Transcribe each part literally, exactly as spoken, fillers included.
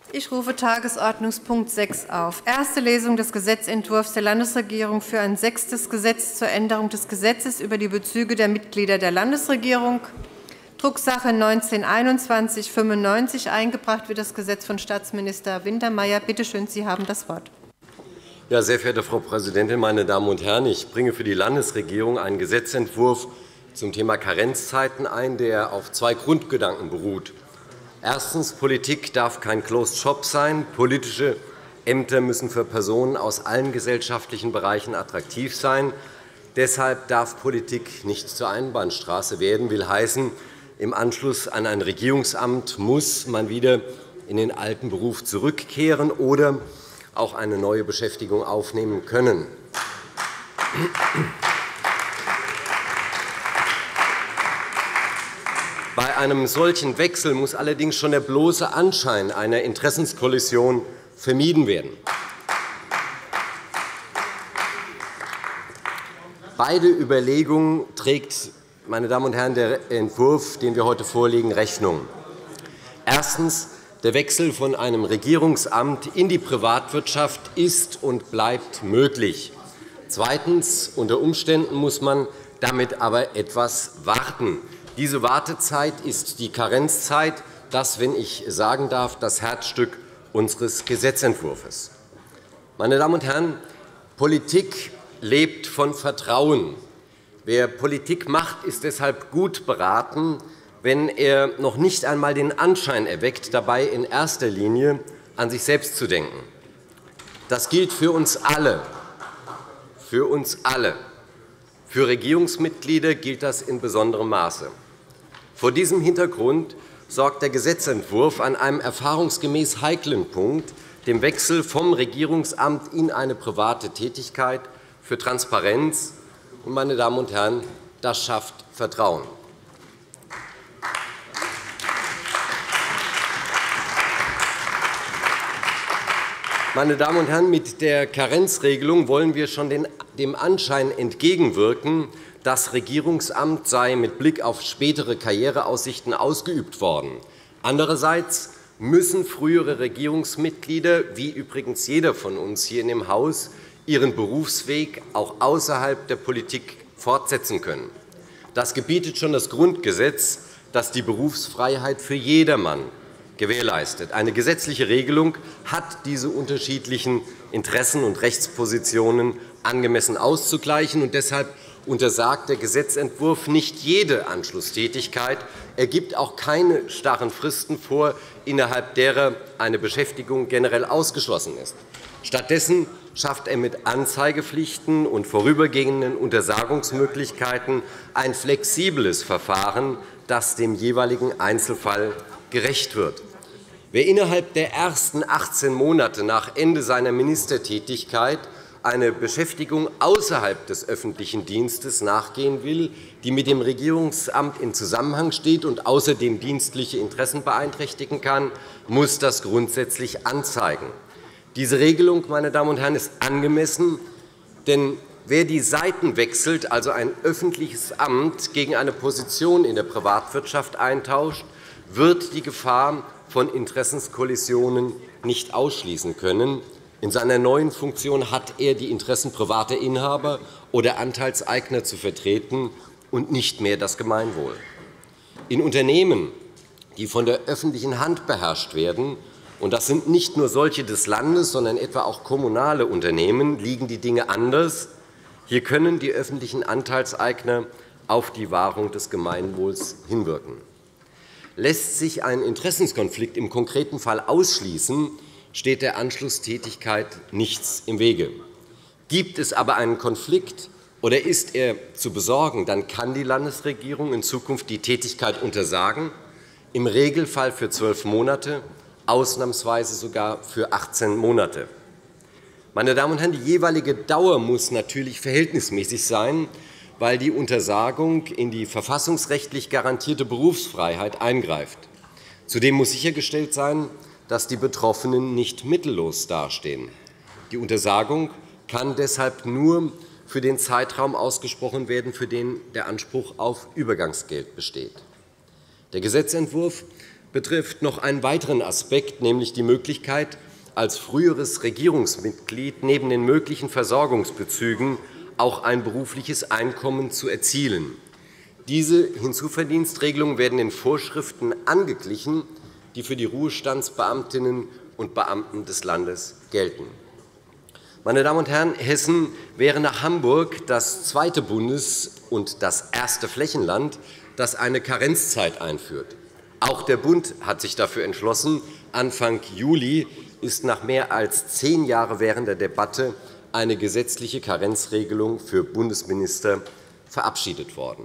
Ich rufe Tagesordnungspunkt sechs auf. Erste Lesung des Gesetzentwurfs der Landesregierung für ein sechstes Gesetz zur Änderung des Gesetzes über die Bezüge der Mitglieder der Landesregierung. Drucksache neunzehn einundzwanzig fünfundneunzig. Eingebracht wird das Gesetz von Staatsminister Wintermeyer. Bitte schön, Sie haben das Wort. Ja, sehr verehrte Frau Präsidentin, meine Damen und Herren! Ich bringe für die Landesregierung einen Gesetzentwurf zum Thema Karenzzeiten ein, der auf zwei Grundgedanken beruht. Erstens. Politik darf kein Closed Shop sein. Politische Ämter müssen für Personen aus allen gesellschaftlichen Bereichen attraktiv sein. Deshalb darf Politik nicht zur Einbahnstraße werden. Will heißen, im Anschluss an ein Regierungsamt muss man wieder in den alten Beruf zurückkehren oder auch eine neue Beschäftigung aufnehmen können. Bei einem solchen Wechsel muss allerdings schon der bloße Anschein einer Interessenskollision vermieden werden. Beide Überlegungen trägt, meine Damen und Herren, der Entwurf, den wir heute vorlegen, Rechnung. Erstens. Der Wechsel von einem Regierungsamt in die Privatwirtschaft ist und bleibt möglich. Zweitens. Unter Umständen muss man damit aber etwas warten. Diese Wartezeit ist die Karenzzeit, das, wenn ich sagen darf, das Herzstück unseres Gesetzentwurfs. Meine Damen und Herren, Politik lebt von Vertrauen. Wer Politik macht, ist deshalb gut beraten, wenn er noch nicht einmal den Anschein erweckt, dabei in erster Linie an sich selbst zu denken. Das gilt für uns alle. Für uns alle. Für Regierungsmitglieder gilt das in besonderem Maße. Vor diesem Hintergrund sorgt der Gesetzentwurf an einem erfahrungsgemäß heiklen Punkt, dem Wechsel vom Regierungsamt in eine private Tätigkeit, für Transparenz. Und, meine Damen und Herren, das schafft Vertrauen. Meine Damen und Herren, mit der Karenzregelung wollen wir schon dem Anschein entgegenwirken, das Regierungsamt sei mit Blick auf spätere Karriereaussichten ausgeübt worden. Andererseits müssen frühere Regierungsmitglieder, wie übrigens jeder von uns hier in dem Haus, ihren Berufsweg auch außerhalb der Politik fortsetzen können. Das gebietet schon das Grundgesetz, das die Berufsfreiheit für jedermann gewährleistet. Eine gesetzliche Regelung hat diese unterschiedlichen Interessen und Rechtspositionen angemessen auszugleichen. Und deshalb untersagt der Gesetzentwurf nicht jede Anschlusstätigkeit. Er gibt auch keine starren Fristen vor, innerhalb derer eine Beschäftigung generell ausgeschlossen ist. Stattdessen schafft er mit Anzeigepflichten und vorübergehenden Untersagungsmöglichkeiten ein flexibles Verfahren, das dem jeweiligen Einzelfall gerecht wird. Wer innerhalb der ersten achtzehn Monate nach Ende seiner Ministertätigkeit eine Beschäftigung außerhalb des öffentlichen Dienstes nachgehen will, die mit dem Regierungsamt in Zusammenhang steht und außerdem dienstliche Interessen beeinträchtigen kann, muss das grundsätzlich anzeigen. Diese Regelung, meine Damen und Herren, ist angemessen, denn wer die Seiten wechselt, also ein öffentliches Amt gegen eine Position in der Privatwirtschaft eintauscht, wird die Gefahr von Interessenskollisionen nicht ausschließen können. In seiner neuen Funktion hat er die Interessen privater Inhaber oder Anteilseigner zu vertreten und nicht mehr das Gemeinwohl. In Unternehmen, die von der öffentlichen Hand beherrscht werden, und das sind nicht nur solche des Landes, sondern etwa auch kommunale Unternehmen, liegen die Dinge anders. Hier können die öffentlichen Anteilseigner auf die Wahrung des Gemeinwohls hinwirken. Lässt sich ein Interessenskonflikt im konkreten Fall ausschließen, steht der Anschlusstätigkeit nichts im Wege. Gibt es aber einen Konflikt oder ist er zu besorgen, dann kann die Landesregierung in Zukunft die Tätigkeit untersagen, im Regelfall für zwölf Monate, ausnahmsweise sogar für achtzehn Monate. Meine Damen und Herren, die jeweilige Dauer muss natürlich verhältnismäßig sein, weil die Untersagung in die verfassungsrechtlich garantierte Berufsfreiheit eingreift. Zudem muss sichergestellt sein, dass die Betroffenen nicht mittellos dastehen. Die Untersagung kann deshalb nur für den Zeitraum ausgesprochen werden, für den der Anspruch auf Übergangsgeld besteht. Der Gesetzentwurf betrifft noch einen weiteren Aspekt, nämlich die Möglichkeit, als früheres Regierungsmitglied neben den möglichen Versorgungsbezügen auch ein berufliches Einkommen zu erzielen. Diese Hinzuverdienstregelungen werden den Vorschriften angeglichen, die für die Ruhestandsbeamtinnen und Beamten des Landes gelten. Meine Damen und Herren, Hessen wäre nach Hamburg das zweite Bundes- und das erste Flächenland, das eine Karenzzeit einführt. Auch der Bund hat sich dafür entschlossen. Anfang Juli ist nach mehr als zehn Jahren währender Debatte eine gesetzliche Karenzregelung für Bundesminister verabschiedet worden.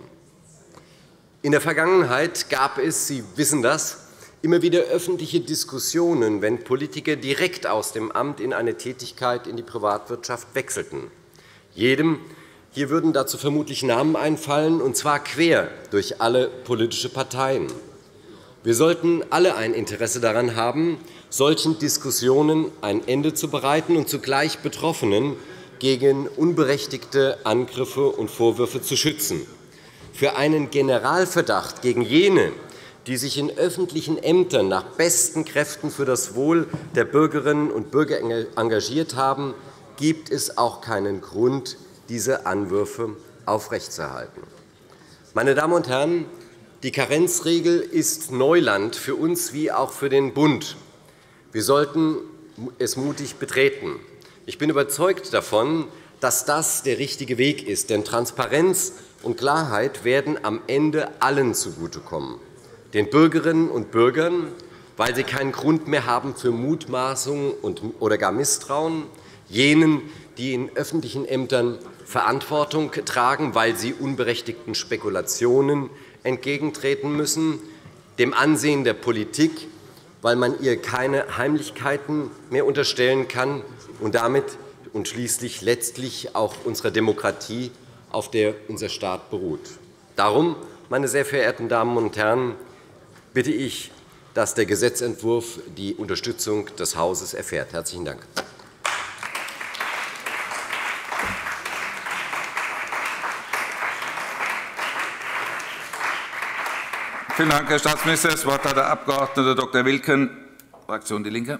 In der Vergangenheit gab es, Sie wissen das, immer wieder öffentliche Diskussionen, wenn Politiker direkt aus dem Amt in eine Tätigkeit in die Privatwirtschaft wechselten. Jedem hier würden dazu vermutlich Namen einfallen, und zwar quer durch alle politischen Parteien. Wir sollten alle ein Interesse daran haben, solchen Diskussionen ein Ende zu bereiten und zugleich Betroffenen gegen unberechtigte Angriffe und Vorwürfe zu schützen. Für einen Generalverdacht gegen jene, die sich in öffentlichen Ämtern nach besten Kräften für das Wohl der Bürgerinnen und Bürger engagiert haben, gibt es auch keinen Grund, diese Anwürfe aufrechtzuerhalten. Meine Damen und Herren, die Karenzregel ist Neuland für uns wie auch für den Bund. Wir sollten es mutig betreten. Ich bin überzeugt davon, dass das der richtige Weg ist, denn Transparenz und Klarheit werden am Ende allen zugutekommen. Den Bürgerinnen und Bürgern, weil sie keinen Grund mehr haben für Mutmaßungen oder gar Misstrauen, jenen, die in öffentlichen Ämtern Verantwortung tragen, weil sie unberechtigten Spekulationen entgegentreten müssen, dem Ansehen der Politik, weil man ihr keine Heimlichkeiten mehr unterstellen kann, und damit und schließlich letztlich auch unserer Demokratie, auf der unser Staat beruht. Darum, meine sehr verehrten Damen und Herren, bitte ich, dass der Gesetzentwurf die Unterstützung des Hauses erfährt. Herzlichen Dank. Vielen Dank, Herr Staatsminister. Das Wort hat der Abg. Doktor Wilken, Fraktion DIE LINKE.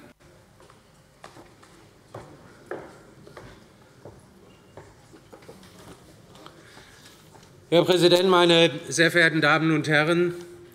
Herr Präsident, meine sehr verehrten Damen und Herren!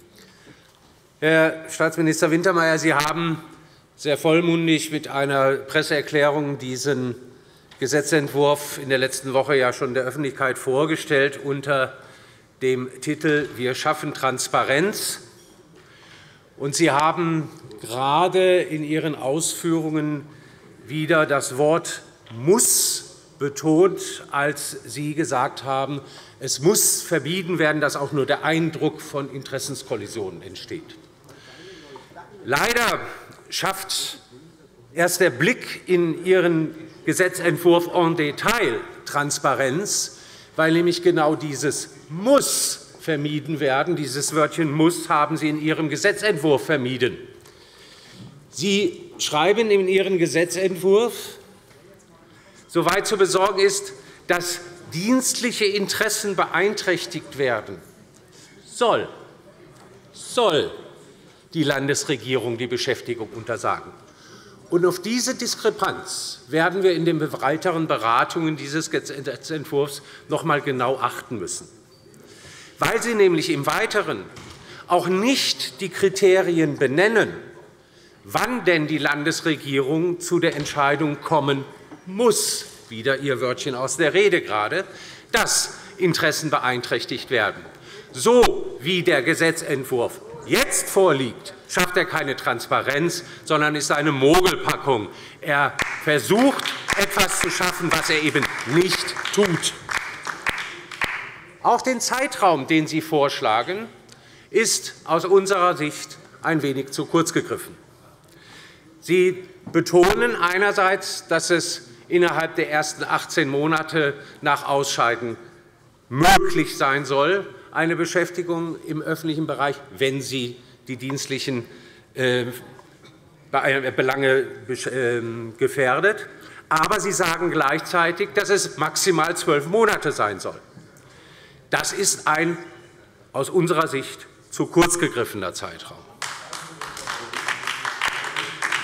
Herr Staatsminister Wintermeyer, Sie haben sehr vollmundig mit einer Presseerklärung diesen Gesetzentwurf in der letzten Woche ja schon der Öffentlichkeit vorgestellt unter dem Titel »Wir schaffen Transparenz«. Und Sie haben gerade in Ihren Ausführungen wieder das Wort »muss« betont, als Sie gesagt haben, es muss vermieden werden, dass auch nur der Eindruck von Interessenskollisionen entsteht. Leider schafft erst der Blick in Ihren Gesetzentwurf en Detail Transparenz, weil nämlich genau dieses »muss« vermieden werden. Dieses Wörtchen »muss« haben Sie in Ihrem Gesetzentwurf vermieden. Sie schreiben in Ihrem Gesetzentwurf, soweit zu besorgen ist, dass dienstliche Interessen beeinträchtigt werden, soll, soll die Landesregierung die Beschäftigung untersagen. Und auf diese Diskrepanz werden wir in den weiteren Beratungen dieses Gesetzentwurfs noch einmal genau achten müssen, weil Sie nämlich im Weiteren auch nicht die Kriterien benennen, wann denn die Landesregierung zu der Entscheidung kommen muss, wieder Ihr Wörtchen aus der Rede gerade, dass Interessen beeinträchtigt werden. So wie der Gesetzentwurf jetzt vorliegt, schafft er keine Transparenz, sondern ist eine Mogelpackung. Er versucht, etwas zu schaffen, was er eben nicht tut. Auch den Zeitraum, den Sie vorschlagen, ist aus unserer Sicht ein wenig zu kurz gegriffen. Sie betonen einerseits, dass es innerhalb der ersten achtzehn Monate nach Ausscheiden möglich sein soll, eine Beschäftigung im öffentlichen Bereich, wenn sie die dienstlichen Belange gefährdet. Aber Sie sagen gleichzeitig, dass es maximal zwölf Monate sein soll. Das ist ein aus unserer Sicht zu kurz gegriffener Zeitraum.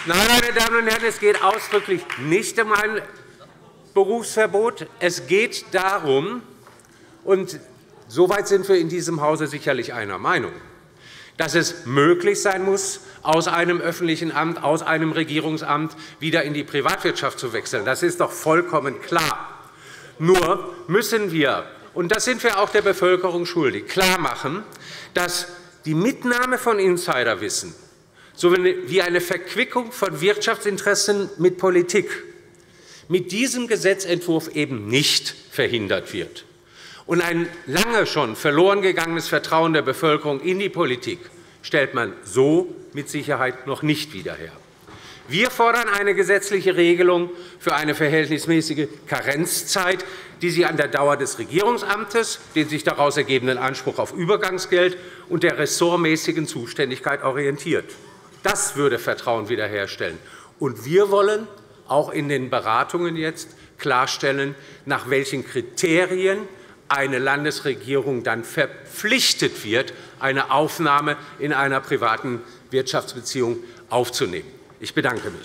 Nein, meine Damen und Herren, es geht ausdrücklich nicht um ein Berufsverbot. Es geht darum, und soweit sind wir in diesem Hause sicherlich einer Meinung, dass es möglich sein muss, aus einem öffentlichen Amt, aus einem Regierungsamt wieder in die Privatwirtschaft zu wechseln. Das ist doch vollkommen klar. Nur müssen wir, und das sind wir auch der Bevölkerung schuldig, klarmachen, dass die Mitnahme von Insiderwissen sowie eine Verquickung von Wirtschaftsinteressen mit Politik mit diesem Gesetzentwurf eben nicht verhindert wird. Und ein lange schon verloren gegangenes Vertrauen der Bevölkerung in die Politik stellt man so mit Sicherheit noch nicht wieder her. Wir fordern eine gesetzliche Regelung für eine verhältnismäßige Karenzzeit, die sich an der Dauer des Regierungsamtes, den sich daraus ergebenden Anspruch auf Übergangsgeld und der ressortmäßigen Zuständigkeit orientiert. Das würde Vertrauen wiederherstellen. Und wir wollen auch in den Beratungen jetzt klarstellen, nach welchen Kriterien eine Landesregierung dann verpflichtet wird, eine Aufnahme in einer privaten Wirtschaftsbeziehung aufzunehmen. Ich bedanke mich.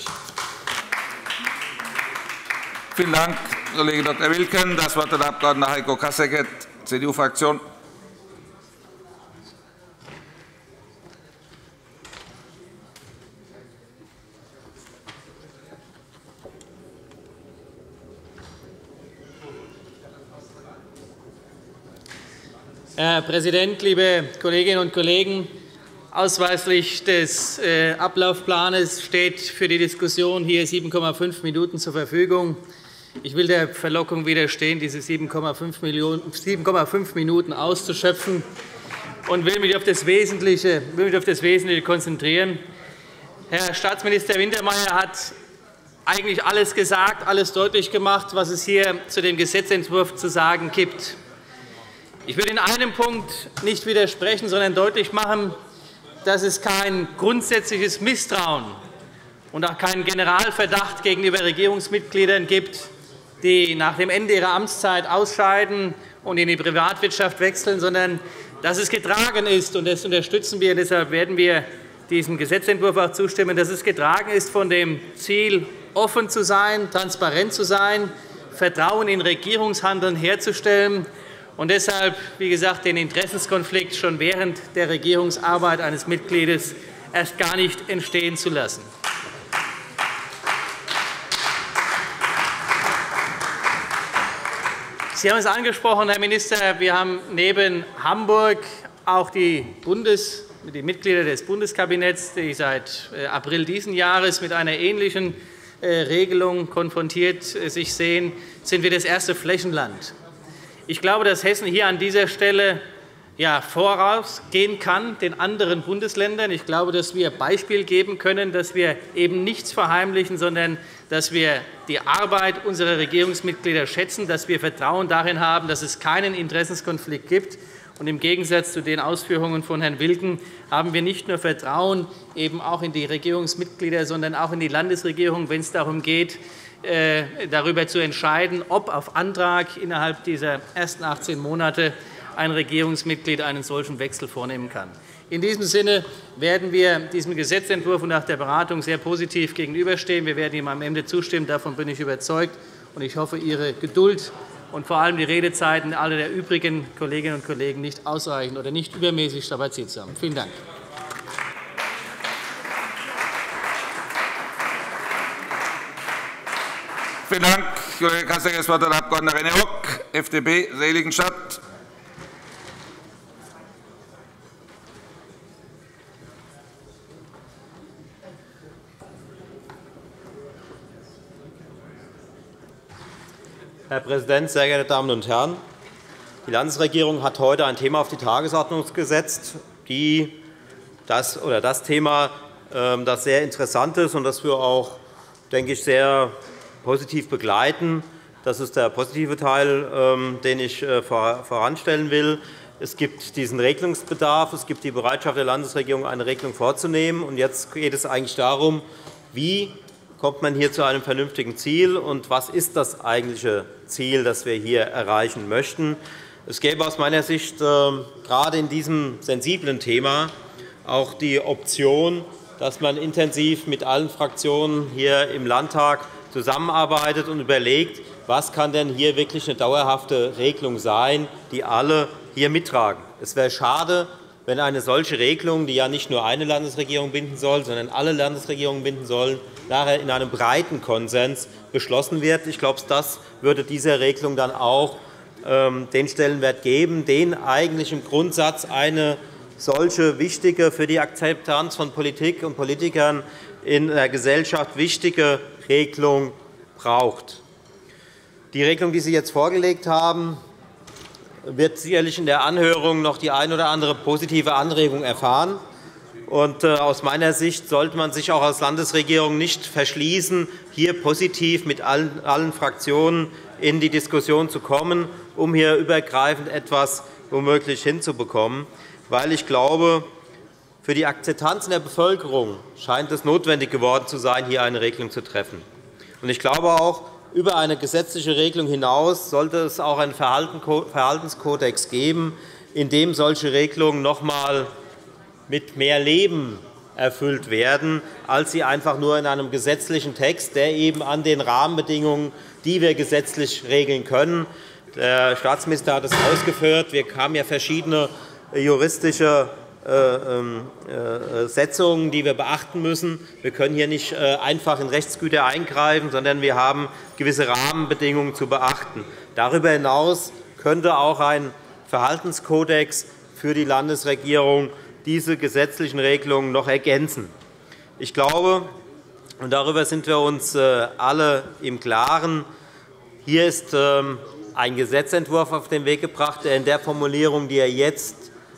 Vielen Dank, Kollege Doktor Wilken. Das Wort hat der Abg. Heiko Kasseckert, C D U-Fraktion. Herr Präsident, liebe Kolleginnen und Kollegen! Ausweislich des Ablaufplans steht für die Diskussion hier sieben Komma fünf Minuten zur Verfügung. Ich will der Verlockung widerstehen, diese sieben Komma fünf Minuten auszuschöpfen, und will mich auf das Wesentliche, will mich auf das Wesentliche konzentrieren. Herr Staatsminister Wintermeyer hat eigentlich alles gesagt, alles deutlich gemacht, was es hier zu dem Gesetzentwurf zu sagen gibt. Ich will in einem Punkt nicht widersprechen, sondern deutlich machen, dass es kein grundsätzliches Misstrauen und auch keinen Generalverdacht gegenüber Regierungsmitgliedern gibt, die nach dem Ende ihrer Amtszeit ausscheiden und in die Privatwirtschaft wechseln, sondern dass es getragen ist, und das unterstützen wir, deshalb werden wir diesem Gesetzentwurf auch zustimmen, dass es getragen ist von dem Ziel, offen zu sein, transparent zu sein, Vertrauen in Regierungshandeln herzustellen, und deshalb, wie gesagt, den Interessenskonflikt schon während der Regierungsarbeit eines Mitgliedes erst gar nicht entstehen zu lassen. Sie haben es angesprochen, Herr Minister, wir haben neben Hamburg auch die, Bundes-, die Mitglieder des Bundeskabinetts, die seit April dieses Jahres mit einer ähnlichen Regelung konfrontiert sich sehen, sind wir das erste Flächenland. Ich glaube, dass Hessen hier an dieser Stelle ja, vorausgehen kann den anderen Bundesländern. Ich glaube, dass wir Beispiel geben können, dass wir eben nichts verheimlichen, sondern dass wir die Arbeit unserer Regierungsmitglieder schätzen, dass wir Vertrauen darin haben, dass es keinen Interessenskonflikt gibt. Und im Gegensatz zu den Ausführungen von Herrn Wilken haben wir nicht nur Vertrauen eben auch in die Regierungsmitglieder, sondern auch in die Landesregierung, wenn es darum geht, darüber zu entscheiden, ob auf Antrag innerhalb dieser ersten achtzehn Monate ein Regierungsmitglied einen solchen Wechsel vornehmen kann. In diesem Sinne werden wir diesem Gesetzentwurf und nach der Beratung sehr positiv gegenüberstehen. Wir werden ihm am Ende zustimmen. Davon bin ich überzeugt. Und ich hoffe, Ihre Geduld und vor allem die Redezeiten aller der übrigen Kolleginnen und Kollegen nicht ausreichend oder nicht übermäßig strapaziert zu haben. Vielen Dank. Vielen Dank, Kollege Kasseckert. Das Wort hat der Abg. René Hock, F D P, Seligenstadt. Herr Präsident, sehr geehrte Damen und Herren! Die Landesregierung hat heute ein Thema auf die Tagesordnung gesetzt, die das, oder das Thema, das sehr interessant ist und das wir auch, denke ich, sehr positiv begleiten. Das ist der positive Teil, den ich voranstellen will. Es gibt diesen Regelungsbedarf, es gibt die Bereitschaft der Landesregierung, eine Regelung vorzunehmen. Und jetzt geht es eigentlich darum, wie kommt man hier zu einem vernünftigen Ziel und was ist das eigentliche Ziel, das wir hier erreichen möchten. Es gäbe aus meiner Sicht gerade in diesem sensiblen Thema auch die Option, dass man intensiv mit allen Fraktionen hier im Landtag zusammenarbeitet und überlegt, was kann denn hier wirklich eine dauerhafte Regelung sein, die alle hier mittragen. Es wäre schade, wenn eine solche Regelung, die ja nicht nur eine Landesregierung binden soll, sondern alle Landesregierungen binden soll, nachher in einem breiten Konsens beschlossen wird. Ich glaube, das würde dieser Regelung dann auch ähm, den Stellenwert geben, den eigentlich im Grundsatz eine solche wichtige, für die Akzeptanz von Politik und Politikern in der Gesellschaft wichtige Regelung braucht. Die Regelung, die Sie jetzt vorgelegt haben, wird sicherlich in der Anhörung noch die eine oder andere positive Anregung erfahren. Und aus meiner Sicht sollte man sich auch als Landesregierung nicht verschließen, hier positiv mit allen, allen Fraktionen in die Diskussion zu kommen, um hier übergreifend etwas womöglich hinzubekommen. Weil ich glaube, für die Akzeptanz in der Bevölkerung scheint es notwendig geworden zu sein, hier eine Regelung zu treffen. Und ich glaube auch, über eine gesetzliche Regelung hinaus sollte es auch einen Verhaltenskodex geben, in dem solche Regelungen noch einmal mit mehr Leben erfüllt werden, als sie einfach nur in einem gesetzlichen Text, der eben an den Rahmenbedingungen, die wir gesetzlich regeln können. Der Staatsminister hat es ausgeführt. Wir haben ja verschiedene juristische Setzungen, die wir beachten müssen. Wir können hier nicht einfach in Rechtsgüter eingreifen, sondern wir haben gewisse Rahmenbedingungen zu beachten. Darüber hinaus könnte auch ein Verhaltenskodex für die Landesregierung diese gesetzlichen Regelungen noch ergänzen. Ich glaube, und darüber sind wir uns alle im Klaren, hier ist ein Gesetzentwurf auf den Weg gebracht, der in der Formulierung, die er jetzt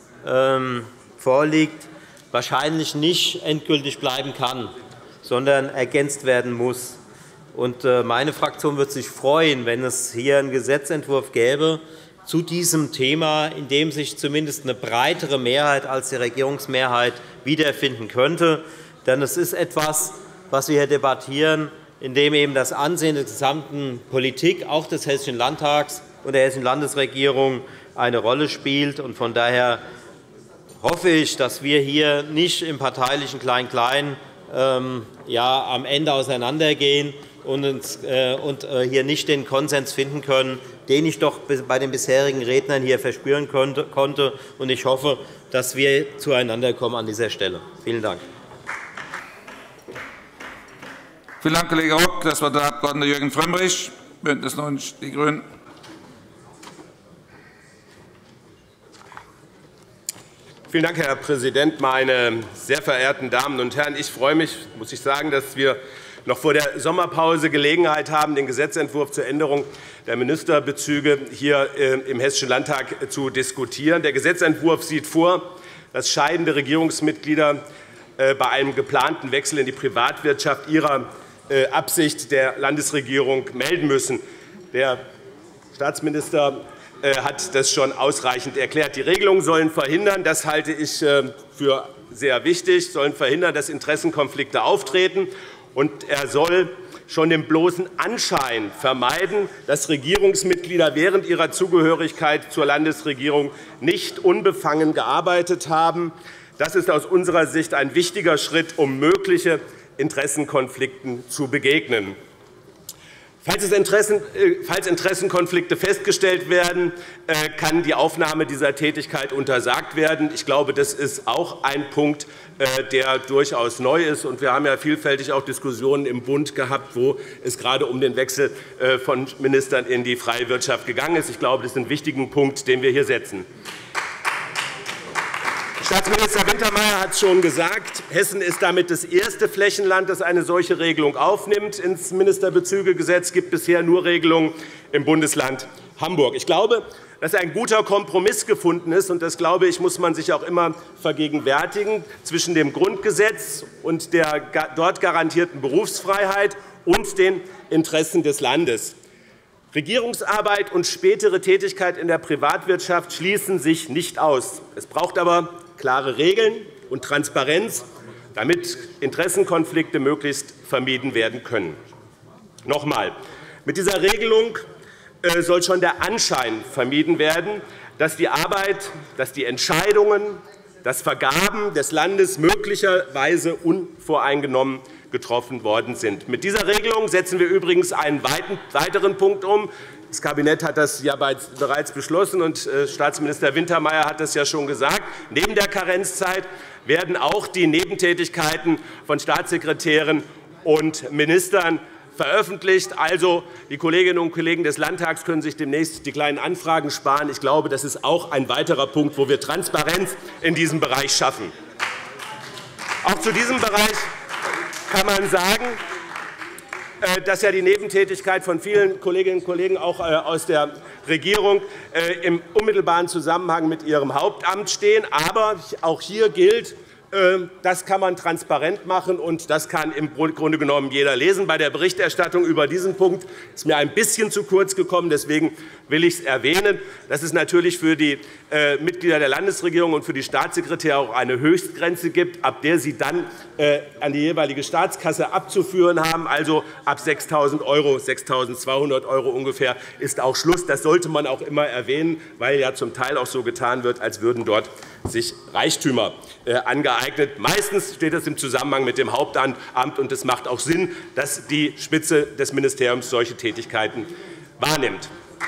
vorliegt, wahrscheinlich nicht endgültig bleiben kann, sondern ergänzt werden muss. Meine Fraktion würde sich freuen, wenn es hier einen Gesetzentwurf gäbe zu diesem Thema, in dem sich zumindest eine breitere Mehrheit als die Regierungsmehrheit wiederfinden könnte. Denn es ist etwas, was wir hier debattieren, in dem eben das Ansehen der gesamten Politik, auch des Hessischen Landtags und der Hessischen Landesregierung, eine Rolle spielt. Von daher hoffe ich, dass wir hier nicht im parteilichen Klein-Klein ähm, ja, am Ende auseinandergehen und, uns, äh, und äh, hier nicht den Konsens finden können, den ich doch bei den bisherigen Rednern hier verspüren konnte. Und ich hoffe, dass wir zueinander kommen an dieser Stelle. Vielen Dank. Vielen Dank, Kollege Rock. Das Wort hat der Abg. Jürgen Frömmrich, BÜNDNIS neunzig die GRÜNEN. Vielen Dank, Herr Präsident, meine sehr verehrten Damen und Herren! Ich freue mich, muss ich sagen, dass wir noch vor der Sommerpause Gelegenheit haben, den Gesetzentwurf zur Änderung der Ministerbezüge hier im Hessischen Landtag zu diskutieren. Der Gesetzentwurf sieht vor, dass scheidende Regierungsmitglieder bei einem geplanten Wechsel in die Privatwirtschaft ihrer Absicht der Landesregierung melden müssen. Der Staatsminister hat das schon ausreichend erklärt. Die Regelungen sollen verhindern, das halte ich für sehr wichtig, sollen verhindern, dass Interessenkonflikte auftreten. Und er soll schon den bloßen Anschein vermeiden, dass Regierungsmitglieder während ihrer Zugehörigkeit zur Landesregierung nicht unbefangen gearbeitet haben. Das ist aus unserer Sicht ein wichtiger Schritt, um mögliche Interessenkonflikten zu begegnen. Falls Interessenkonflikte festgestellt werden, kann die Aufnahme dieser Tätigkeit untersagt werden. Ich glaube, das ist auch ein Punkt, der durchaus neu ist. Wir haben ja vielfältig auch Diskussionen im Bund gehabt, wo es gerade um den Wechsel von Ministern in die freie Wirtschaft gegangen ist. Ich glaube, das ist ein wichtiger Punkt, den wir hier setzen. Staatsminister Wintermeyer hat es schon gesagt, Hessen ist damit das erste Flächenland, das eine solche Regelung aufnimmt. Ins Ministerbezügegesetz gibt bisher nur Regelungen im Bundesland Hamburg. Ich glaube, dass ein guter Kompromiss gefunden ist, und das, glaube ich, muss man sich auch immer vergegenwärtigen, zwischen dem Grundgesetz und der dort garantierten Berufsfreiheit und den Interessen des Landes. Regierungsarbeit und spätere Tätigkeit in der Privatwirtschaft schließen sich nicht aus. Es braucht aber klare Regeln und Transparenz, damit Interessenkonflikte möglichst vermieden werden können. Noch einmal. Mit dieser Regelung soll schon der Anschein vermieden werden, dass die Arbeit, dass die Entscheidungen dass Vergaben des Landes möglicherweise unvoreingenommen getroffen worden sind. Mit dieser Regelung setzen wir übrigens einen weiteren Punkt um. Das Kabinett hat das ja bereits beschlossen, und Staatsminister Wintermeyer hat das ja schon gesagt. Neben der Karenzzeit werden auch die Nebentätigkeiten von Staatssekretären und Ministern veröffentlicht. Also, die Kolleginnen und Kollegen des Landtags können sich demnächst die kleinen Anfragen sparen. Ich glaube, das ist auch ein weiterer Punkt, wo wir Transparenz in diesem Bereich schaffen. Auch zu diesem Bereich kann man sagen, dass ja die Nebentätigkeit von vielen Kolleginnen und Kollegen auch aus der Regierung im unmittelbaren Zusammenhang mit ihrem Hauptamt stehen. Aber auch hier gilt, das kann man transparent machen, und das kann im Grunde genommen jeder lesen. Bei der Berichterstattung über diesen Punkt ist mir ein bisschen zu kurz gekommen. Deswegen will ich es erwähnen, dass es natürlich für die Mitglieder der Landesregierung und für die Staatssekretäre auch eine Höchstgrenze gibt, ab der sie dann an die jeweilige Staatskasse abzuführen haben. Also ab sechstausend €, sechstausendzweihundert € ungefähr, ist auch Schluss. Das sollte man auch immer erwähnen, weil ja zum Teil auch so getan wird, als würden dort sich Reichtümer angeeignet. Meistens steht das im Zusammenhang mit dem Hauptamt, und es macht auch Sinn, dass die Spitze des Ministeriums solche Tätigkeiten wahrnimmt.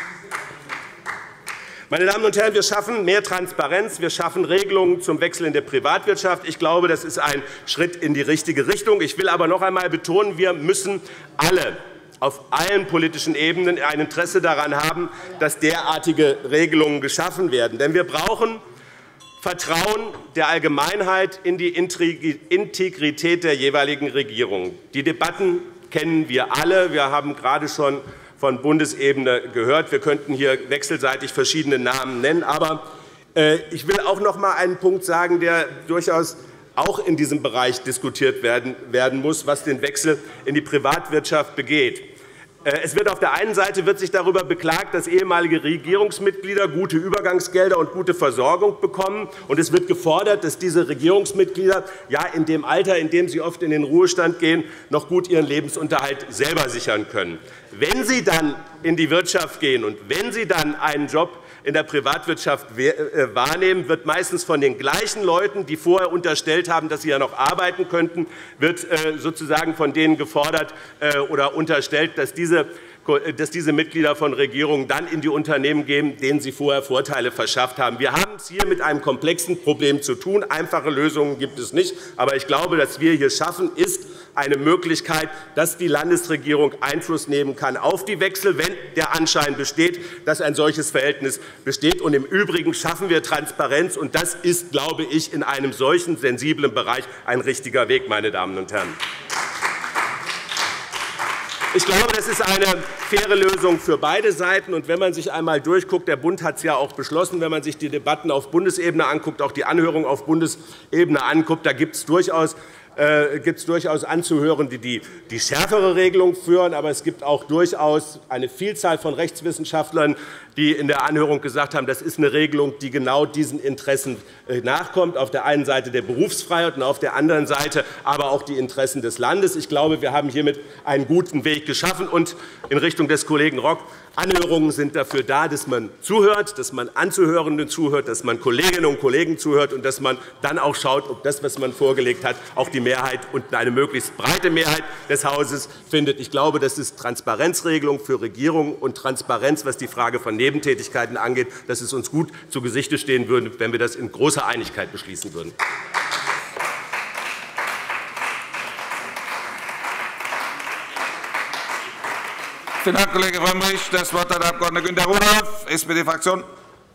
Meine Damen und Herren, wir schaffen mehr Transparenz, wir schaffen Regelungen zum Wechsel in der Privatwirtschaft. Ich glaube, das ist ein Schritt in die richtige Richtung. Ich will aber noch einmal betonen, wir müssen alle auf allen politischen Ebenen ein Interesse daran haben, dass derartige Regelungen geschaffen werden. Denn wir brauchen Vertrauen der Allgemeinheit in die Integrität der jeweiligen Regierung. Die Debatten kennen wir alle. Wir haben gerade schon von Bundesebene gehört. Wir könnten hier wechselseitig verschiedene Namen nennen. Aber ich will auch noch einmal einen Punkt sagen, der durchaus auch in diesem Bereich diskutiert werden, werden muss, was den Wechsel in die Privatwirtschaft begeht. Es wird auf der einen Seite wird sich darüber beklagt, dass ehemalige Regierungsmitglieder gute Übergangsgelder und gute Versorgung bekommen. Und es wird gefordert, dass diese Regierungsmitglieder ja in dem Alter, in dem sie oft in den Ruhestand gehen, noch gut ihren Lebensunterhalt selber sichern können. Wenn sie dann in die Wirtschaft gehen und wenn sie dann einen Job in der Privatwirtschaft wahrnehmen, wird meistens von den gleichen Leuten, die vorher unterstellt haben, dass sie ja noch arbeiten könnten, wird sozusagen von denen gefordert oder unterstellt, dass diese dass diese Mitglieder von Regierungen dann in die Unternehmen gehen, denen sie vorher Vorteile verschafft haben. Wir haben es hier mit einem komplexen Problem zu tun. Einfache Lösungen gibt es nicht. Aber ich glaube, dass wir hier schaffen, ist eine Möglichkeit, dass die Landesregierung Einfluss nehmen kann auf die Wechsel, wenn der Anschein besteht, dass ein solches Verhältnis besteht. Und im Übrigen schaffen wir Transparenz. Und das ist, glaube ich, in einem solchen sensiblen Bereich ein richtiger Weg, meine Damen und Herren. Ich glaube, das ist eine faire Lösung für beide Seiten. Und wenn man sich einmal durchguckt, der Bund hat es ja auch beschlossen, wenn man sich die Debatten auf Bundesebene anguckt, auch die Anhörung auf Bundesebene anguckt, da gibt es durchaus äh, gibt es durchaus anzuhören, die, die die schärfere Regelung führen. Aber es gibt auch durchaus eine Vielzahl von Rechtswissenschaftlern, die in der Anhörung gesagt haben, das ist eine Regelung, die genau diesen Interessen nachkommt. Auf der einen Seite der Berufsfreiheit und auf der anderen Seite aber auch die Interessen des Landes. Ich glaube, wir haben hiermit einen guten Weg geschaffen. Und in Richtung des Kollegen Rock, Anhörungen sind dafür da, dass man zuhört, dass man Anzuhörenden zuhört, dass man Kolleginnen und Kollegen zuhört und dass man dann auch schaut, ob das, was man vorgelegt hat, auch die Mehrheit und eine möglichst breite Mehrheit des Hauses findet. Ich glaube, das ist Transparenzregelung für Regierungen und Transparenz, was die Frage von Nebentätigkeiten angeht, dass es uns gut zu Gesichte stehen würde, wenn wir das in großer Einigkeit beschließen würden. Vielen Dank, Kollege Frömmrich. Das Wort hat der Abg. Günter Rudolph, S P D-Fraktion.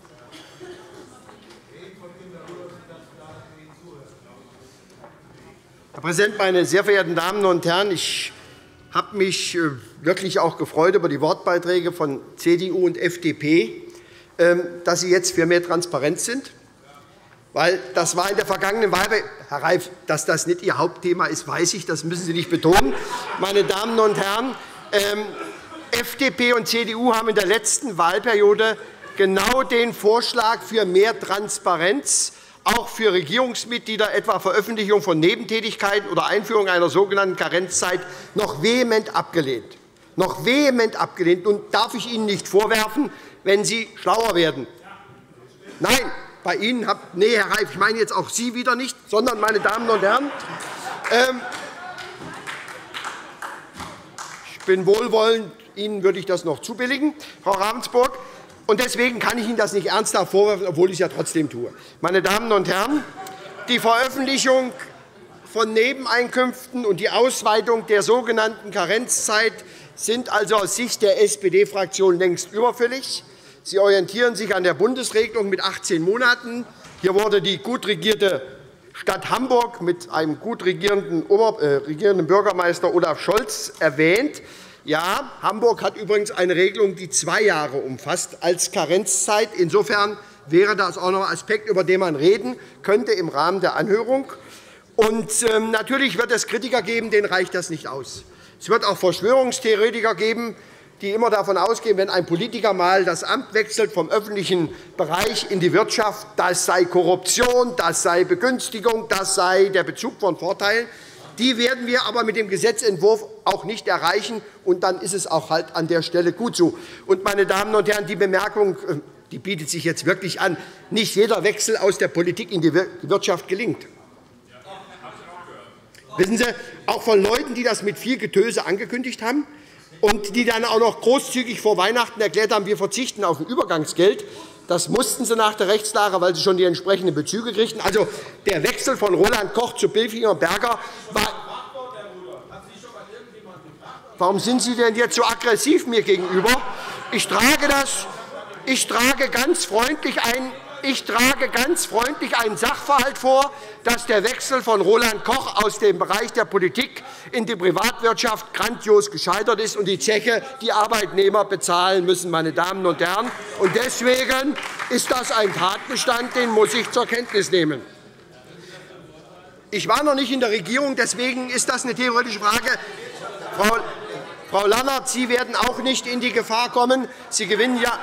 Herr Präsident, meine sehr verehrten Damen und Herren! Ich habe mich wirklich auch gefreut über die Wortbeiträge von C D U und F D P, dass Sie jetzt für mehr Transparenz sind. Weil das war in der vergangenen Wahl, Herr Reif, dass das nicht Ihr Hauptthema ist, weiß ich, das müssen Sie nicht betonen. Meine Damen und Herren, F D P und C D U haben in der letzten Wahlperiode genau den Vorschlag für mehr Transparenz, auch für Regierungsmitglieder, etwa Veröffentlichung von Nebentätigkeiten oder Einführung einer sogenannten Karenzzeit, noch vehement abgelehnt. Noch vehement abgelehnt. Und darf ich Ihnen nicht vorwerfen, wenn Sie schlauer werden? Nein, bei Ihnen habe. Nee, Herr Reif, ich meine jetzt auch Sie wieder nicht, sondern, meine Damen und Herren, ähm, ich bin wohlwollend, Ihnen würde ich das noch zubilligen, Frau Ravensburg. Und deswegen kann ich Ihnen das nicht ernsthaft vorwerfen, obwohl ich es ja trotzdem tue. Meine Damen und Herren, die Veröffentlichung von Nebeneinkünften und die Ausweitung der sogenannten Karenzzeit sind also aus Sicht der S P D-Fraktion längst überfällig. Sie orientieren sich an der Bundesregelung mit achtzehn Monaten. Hier wurde die gut regierte Stadt Hamburg mit einem gut regierenden, Ober-, äh, regierenden Bürgermeister Olaf Scholz erwähnt. Ja, Hamburg hat übrigens eine Regelung, die zwei Jahre umfasst als Karenzzeit. Insofern wäre das auch noch ein Aspekt, über den man reden könnte im Rahmen der Anhörung. Und ähm, natürlich wird es Kritiker geben, denen reicht das nicht aus. Es wird auch Verschwörungstheoretiker geben, die immer davon ausgehen, wenn ein Politiker mal das Amt wechselt vom öffentlichen Bereich in die Wirtschaft, das sei Korruption, das sei Begünstigung, das sei der Bezug von Vorteilen. Die werden wir aber mit dem Gesetzentwurf auch nicht erreichen, und dann ist es auch halt an der Stelle gut so. Und, meine Damen und Herren, die Bemerkung, die bietet sich jetzt wirklich an, nicht jeder Wechsel aus der Politik in die Wirtschaft gelingt. Wissen Sie, auch von Leuten, die das mit viel Getöse angekündigt haben und die dann auch noch großzügig vor Weihnachten erklärt haben, wir verzichten auf ein Übergangsgeld. Das mussten sie nach der Rechtslage, weil sie schon die entsprechenden Bezüge kriegten. Also der Wechsel von Roland Koch zu Bilfinger und Berger war. Warum sind Sie denn jetzt so aggressiv mir gegenüber? Ich trage das. Ich trage ganz freundlich ein. Ich trage ganz freundlich einen Sachverhalt vor, dass der Wechsel von Roland Koch aus dem Bereich der Politik in die Privatwirtschaft grandios gescheitert ist und die Zeche die Arbeitnehmer bezahlen müssen, meine Damen und Herren. Und deswegen ist das ein Tatbestand, den muss ich zur Kenntnis nehmen. Ich war noch nicht in der Regierung, deswegen ist das eine theoretische Frage. Frau, Frau Lannert, Sie werden auch nicht in die Gefahr kommen. Sie gewinnen ja.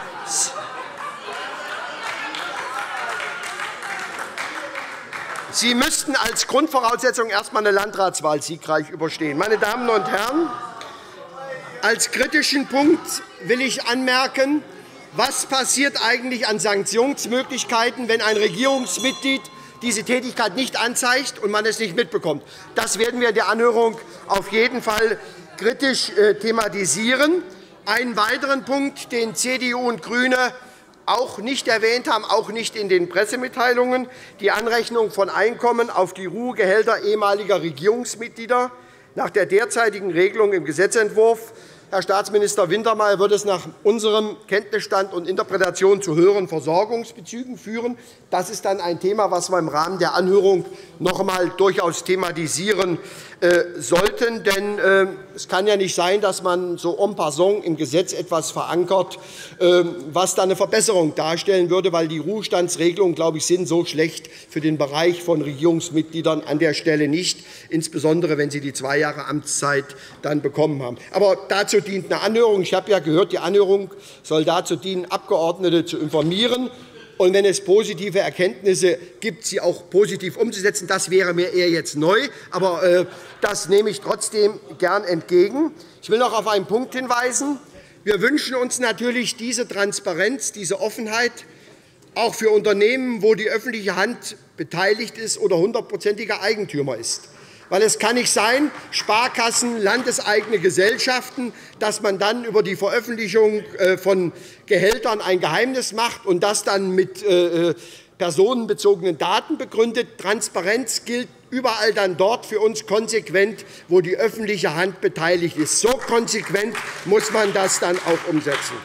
Sie müssten als Grundvoraussetzung erst einmal eine Landratswahl siegreich überstehen. Meine Damen und Herren, als kritischen Punkt will ich anmerken, was passiert eigentlich an Sanktionsmöglichkeiten, wenn ein Regierungsmitglied diese Tätigkeit nicht anzeigt und man es nicht mitbekommt. Das werden wir in der Anhörung auf jeden Fall kritisch thematisieren. Einen weiteren Punkt, den C D U und GRÜNE auch nicht erwähnt haben, auch nicht in den Pressemitteilungen, die Anrechnung von Einkommen auf die Ruhegehälter ehemaliger Regierungsmitglieder. Nach der derzeitigen Regelung im Gesetzentwurf, Herr Staatsminister Wintermeyer, wird es nach unserem Kenntnisstand und Interpretation zu höheren Versorgungsbezügen führen. Das ist dann ein Thema, das wir im Rahmen der Anhörung noch einmal durchaus thematisieren sollten. Denn es kann ja nicht sein, dass man so en passant im Gesetz etwas verankert, was dann eine Verbesserung darstellen würde, weil die Ruhestandsregelungen, glaube ich, sind so schlecht für den Bereich von Regierungsmitgliedern an der Stelle nicht, insbesondere wenn sie die zwei Jahre Amtszeit dann bekommen haben. Aber dazu dient eine Anhörung. Ich habe ja gehört, die Anhörung soll dazu dienen, Abgeordnete zu informieren. Und wenn es positive Erkenntnisse gibt, sie auch positiv umzusetzen. Das wäre mir eher jetzt neu, aber äh, das nehme ich trotzdem gern entgegen. Ich will noch auf einen Punkt hinweisen. Wir wünschen uns natürlich diese Transparenz, diese Offenheit auch für Unternehmen, wo die öffentliche Hand beteiligt ist oder hundertprozentiger Eigentümer ist. Weil es kann nicht sein, Sparkassen, landeseigene Gesellschaften, dass man dann über die Veröffentlichung von Gehältern ein Geheimnis macht und das dann mit personenbezogenen Daten begründet. Transparenz gilt überall dann dort für uns konsequent, wo die öffentliche Hand beteiligt ist. So konsequent muss man das dann auch umsetzen.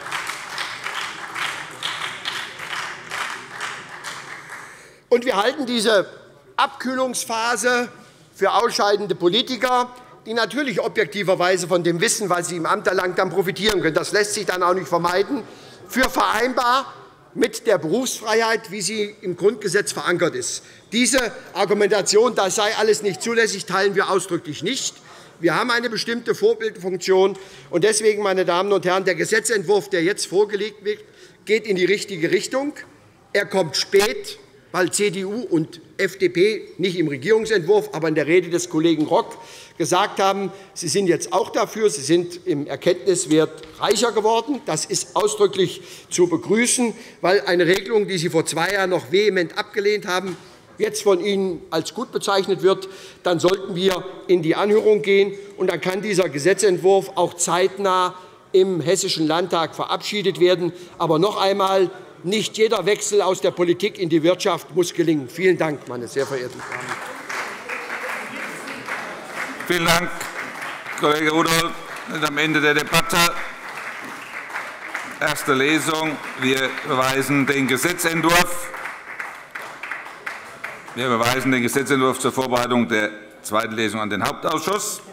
Und wir halten diese Abkühlungsphase für ausscheidende Politiker, die natürlich objektiverweise von dem Wissen, was sie im Amt erlangt haben, profitieren können. Das lässt sich dann auch nicht vermeiden, für vereinbar mit der Berufsfreiheit, wie sie im Grundgesetz verankert ist. Diese Argumentation, das sei alles nicht zulässig, teilen wir ausdrücklich nicht. Wir haben eine bestimmte Vorbildfunktion. Und deswegen, meine Damen und Herren, der Gesetzentwurf, der jetzt vorgelegt wird, geht in die richtige Richtung. Er kommt spät, weil C D U und F D P, nicht im Regierungsentwurf, aber in der Rede des Kollegen Rock, gesagt haben, sie sind jetzt auch dafür, sie sind im Erkenntniswert reicher geworden. Das ist ausdrücklich zu begrüßen, weil eine Regelung, die Sie vor zwei Jahren noch vehement abgelehnt haben, jetzt von Ihnen als gut bezeichnet wird, dann sollten wir in die Anhörung gehen, und dann kann dieser Gesetzentwurf auch zeitnah im Hessischen Landtag verabschiedet werden. Aber noch einmal, nicht jeder Wechsel aus der Politik in die Wirtschaft muss gelingen. Vielen Dank, meine sehr verehrten Damen. Vielen Dank, Kollege Rudolph. Wir sind am Ende der Debatte. Erste Lesung. Wir verweisen den Gesetzentwurf. Wir verweisen den Gesetzentwurf zur Vorbereitung der zweiten Lesung an den Hauptausschuss.